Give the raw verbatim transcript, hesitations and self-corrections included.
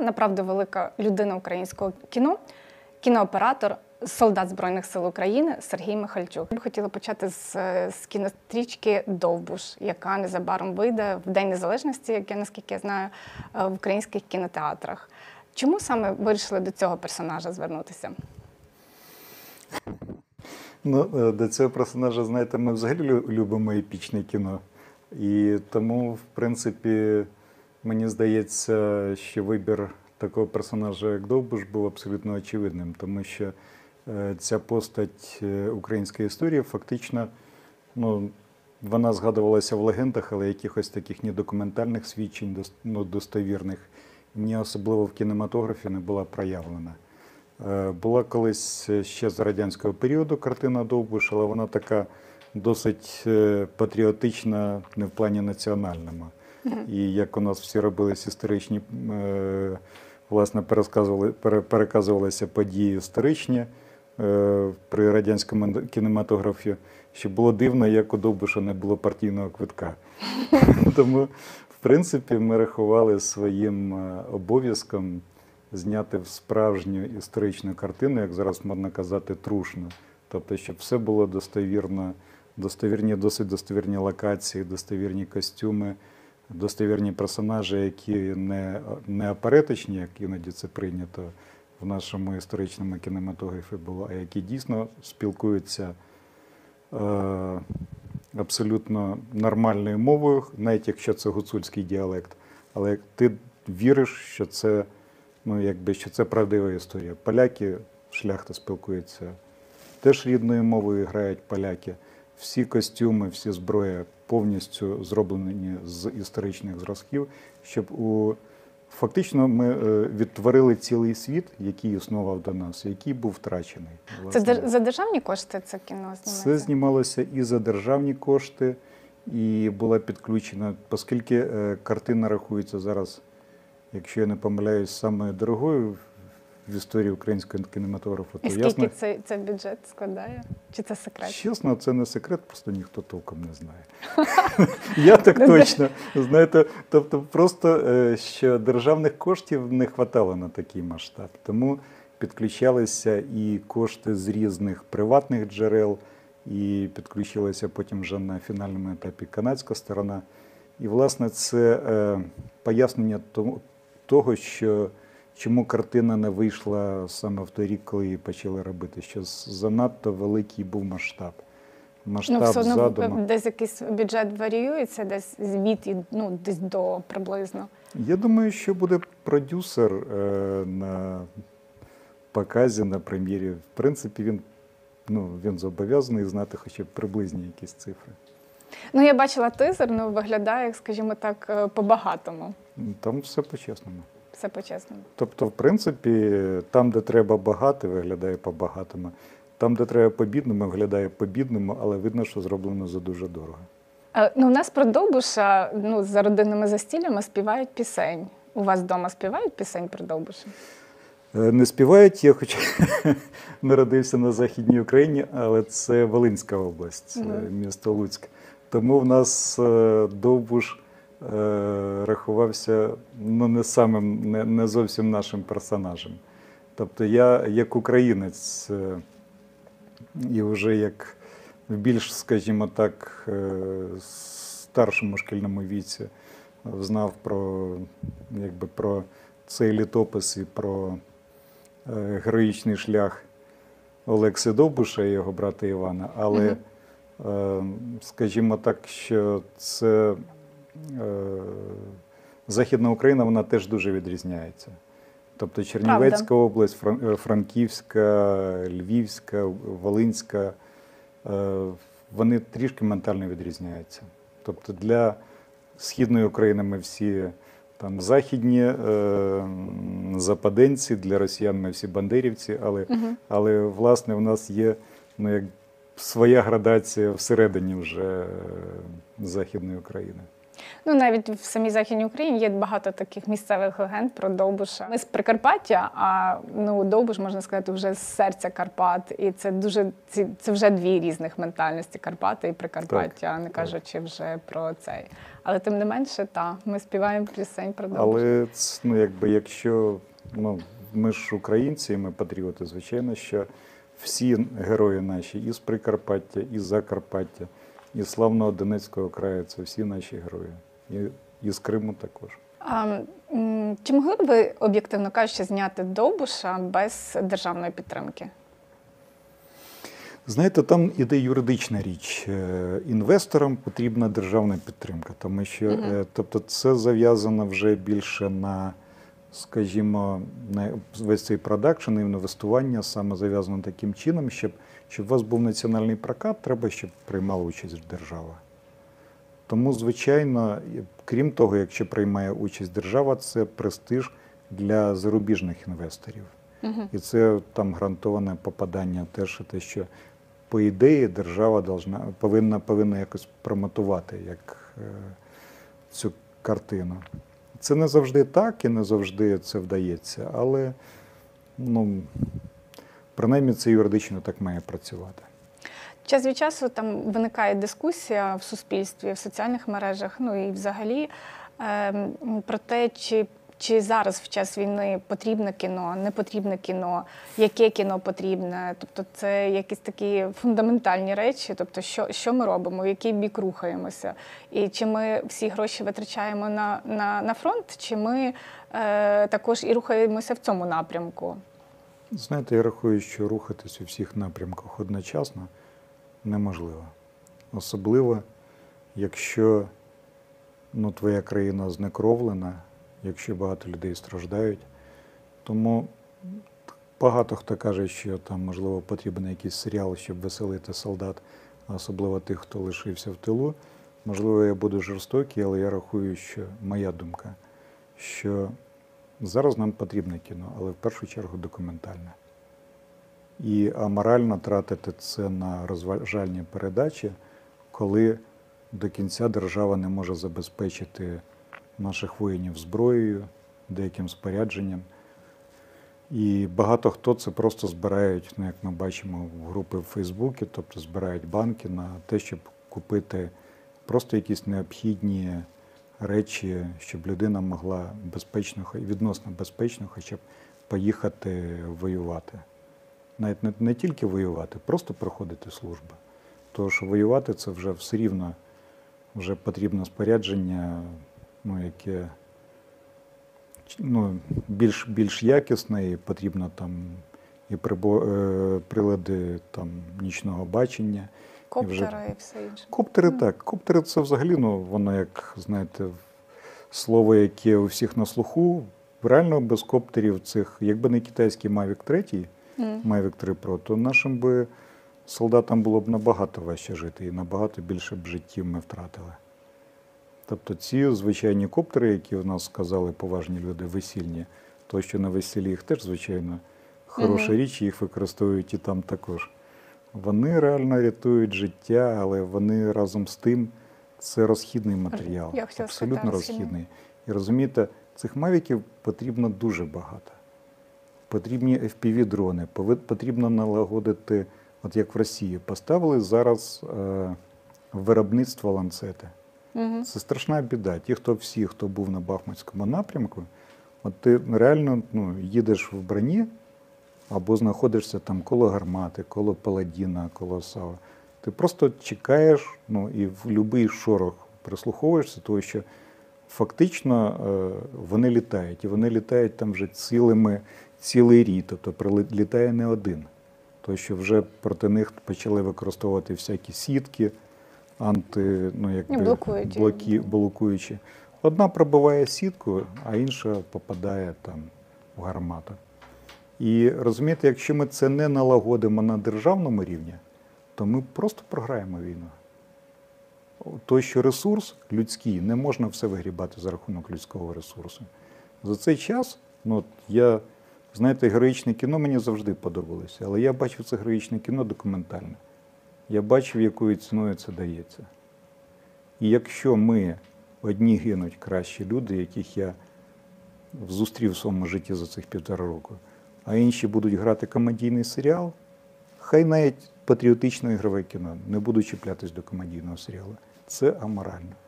направду велика людина українського кіно, кінооператор, солдат Збройних сил України Сергій Михальчук. Я б хотіла почати з, з кінострічки «Довбуш», яка незабаром вийде в День Незалежності, як я, наскільки я знаю, в українських кінотеатрах. Чому саме вирішили до цього персонажа звернутися? Ну, до цього персонажа, знаєте, ми взагалі любимо епічне кіно. І тому, в принципі, мені здається, що вибір такого персонажа, як Довбуш, був абсолютно очевидним, тому що ця постать української історії фактично, ну, вона згадувалася в легендах, але якихось таких ні документальних свідчень, ну, достовірних, ні особливо в кінематографі не була проявлена. Була колись ще з радянського періоду картина «Довбуш», але вона така досить патріотична, не в плані національному. Mm-hmm. І як у нас всі робились історичні, власне, переказувалися події історичні при радянському кінематографі, що було дивно, як у Довбуша не було партійного квитка. Тому, в принципі, ми рахували своїм обов'язком зняти справжню історичну картину, як зараз можна казати, трушну. Тобто, щоб все було достовірно, достовірні, досить достовірні локації, достовірні костюми, достовірні персонажі, які не, не апаретичні, як іноді це прийнято в нашому історичному кінематографі було, а які дійсно спілкуються е, абсолютно нормальною мовою, навіть якщо це гуцульський діалект. Але ти віриш, що це, ну, якби, що це правдива історія. Поляки, шляхта спілкуються теж рідною мовою, грають поляки. Всі костюми, всі зброї повністю зроблені з історичних зразків, щоб у... Фактично ми відтворили цілий світ, який існував до нас, який був втрачений. Власне. Це за державні кошти це кіно знімається? Це знімалося і за державні кошти, і була підключена, оскільки картина рахується зараз, якщо я не помиляюсь, самою дорогою в історії українського кінематографу. І скільки ясно, цей, цей бюджет складає? Чи це секрет? Чесно, це не секрет, просто ніхто толком не знає. Я так точно. Знаєте, тобто просто, що державних коштів не вистачало на такий масштаб. Тому підключалися і кошти з різних приватних джерел, і підключилася потім вже на фінальному етапі канадська сторона. І, власне, це пояснення того, що чому картина не вийшла саме в той рік, коли її почали робити, що занадто великий був масштаб. Масштаб, ну, все одно задуму. Десь якийсь бюджет варіюється, десь від і ну, десь до приблизно. Я думаю, що буде продюсер е, на показі, на прем'єрі. В принципі, він, ну, він зобов'язаний знати хоча б приблизні якісь цифри. Ну, я бачила тизер, ну, виглядає, скажімо так, по-багатому. Там все по-чесному. Все по-чесному. Тобто, в принципі, там, де треба багато, виглядає по-багатому. Там, де треба по-бідному, виглядає по-бідному, але видно, що зроблено за дуже дорого. А, ну, у нас про Довбуша, ну, за родинними застіллями співають пісень. У вас вдома співають пісень про Довбуша? Не співають, я хоч народився на Західній Україні, але це Волинська область, mm-hmm. місто Луцьк. Тому в нас Довбуш рахувався, ну, не самим, не, не зовсім нашим персонажем. Тобто я, як українець, і вже як в більш, скажімо так, старшому шкільному віці знав про, якби, про цей літопис і про героїчний шлях Олекси Довбуша і його брата Івана, але, mm-hmm. скажімо так, що це Західна Україна, вона теж дуже відрізняється. Тобто Чернівецька Правда. область, Франківська, Львівська, Волинська, вони трішки ментально відрізняються. Тобто для Східної України ми всі там західні е, западенці, для росіян ми всі бандерівці, але, угу. але власне в нас є, ну, як своя градація всередині вже Західної України. Ну, навіть в самій Західній Україні є багато таких місцевих легенд про Довбуша. Ми з Прикарпаття, а ну, Довбуш, можна сказати, вже з серця Карпат. І це дуже ці- це вже дві різних ментальності Карпати і Прикарпаття, а не кажучи вже про цей. Але тим не менше, та, ми співаємо пісень про Довбуша. Але ц- ну, якби, якщо ну, ми ж українці, ми патріоти, звичайно, що всі герої наші і з Прикарпаття, і з Закарпаття, і славного Донецького краю, це всі наші герої. І, і з Криму також. А, м, чи могли б ви, об'єктивно кажучи, зняти Довбуша без державної підтримки? Знаєте, там іде юридична річ. Е, Інвесторам потрібна державна підтримка, тому що Мгм. е, тобто це зав'язано вже більше на, скажімо, на весь цей продакшн і інвестування саме зав'язано таким чином, щоб, щоб у вас був національний прокат, треба, щоб приймала участь держава. Тому, звичайно, і крім того, якщо приймає участь держава, це престиж для зарубіжних інвесторів. Угу. І це там гарантоване попадання теж, те, що по ідеї держава должна, повинна, повинна якось промотувати як, е, цю картину. Це не завжди так і не завжди це вдається, але ну, принаймні це юридично так має працювати. Час від часу там виникає дискусія в суспільстві, в соціальних мережах, ну і взагалі ем, про те, чи, чи зараз в час війни потрібне кіно, не потрібне кіно, яке кіно потрібне. Тобто це якісь такі фундаментальні речі, тобто що, що ми робимо, в який бік рухаємося. І чи ми всі гроші витрачаємо на, на, на фронт, чи ми е, також і рухаємося в цьому напрямку. Знаєте, я рахую, що рухатись у всіх напрямках одночасно неможливо. Особливо, якщо ну, твоя країна знекровлена, якщо багато людей страждають. Тому багато хто каже, що там, можливо, потрібен якийсь серіал, щоб веселити солдат, а особливо тих, хто лишився в тилу. Можливо, я буду жорстокий, але я рахую, що моя думка, що зараз нам потрібне кіно, але в першу чергу документальне. І аморально тратити це на розважальні передачі, коли до кінця держава не може забезпечити наших воїнів зброєю, деяким спорядженням. І багато хто це просто збирають, ну, як ми бачимо, в групи в Фейсбуці, тобто збирають банки на те, щоб купити просто якісь необхідні речі, щоб людина могла безпечно, відносно безпечно хоча б поїхати воювати. Навіть не, не тільки воювати, просто проходити службу. Тому що воювати це вже все рівно, вже потрібно спорядження, ну, яке ну, більш, більш якісне, і потрібно там і прибо, е, прилади там, нічного бачення. Коптери і, вже... і все інше. Коптери так. Коптери це взагалі, ну, воно як, знаєте, слово, яке у всіх на слуху. Реально без коптерів цих, якби не китайський Mavic три, Mm. Mavic три Pro, то нашим би солдатам було б набагато важче жити і набагато більше б життів ми втратили. Тобто ці звичайні коптери, які у нас сказали поважні люди, весільні, то, що на весіллі їх теж, звичайно, хороша Mm-hmm. річ, їх використовують і там також. Вони реально рятують життя, але вони разом з тим, це розхідний матеріал, Я хотіла абсолютно сказати, розхідний. розхідний. І розумієте, цих мавіків потрібно дуже багато. Потрібні еф пі ві-дрони, потрібно налагодити, от як в Росії, поставили зараз е, виробництво ланцети. Угу. Це страшна біда. Ті, хто всі, хто був на Бахмутському напрямку, от ти реально ну, їдеш в броні або знаходишся там коло гармати, коло паладіна, коло САУ. Ти просто чекаєш, ну і в будь-який шорох прислуховуєшся, тому що фактично е, вони літають. І вони літають там вже цілими, цілий рій, тобто прилітає не один. Тому що вже проти них почали використовувати всякі сітки, анти, ну, якби, блокуючі. блоки, блокуючі. Одна пробиває сітку, а інша попадає там в гармату. І розумієте, якщо ми це не налагодимо на державному рівні, то ми просто програємо війну. Той, що ресурс людський, не можна все вигрібати за рахунок людського ресурсу. За цей час, ну, я, знаєте, героїчне кіно мені завжди подобалося, але я бачив це героїчне кіно документальне. Я бачив, якою ціною це дається. І якщо ми одні гинуть кращі люди, яких я зустрів в своєму житті за цих півтора року, а інші будуть грати комедійний серіал, хай навіть патріотично ігрове кіно, не буду чіплятись до комедійного серіалу. Це аморально.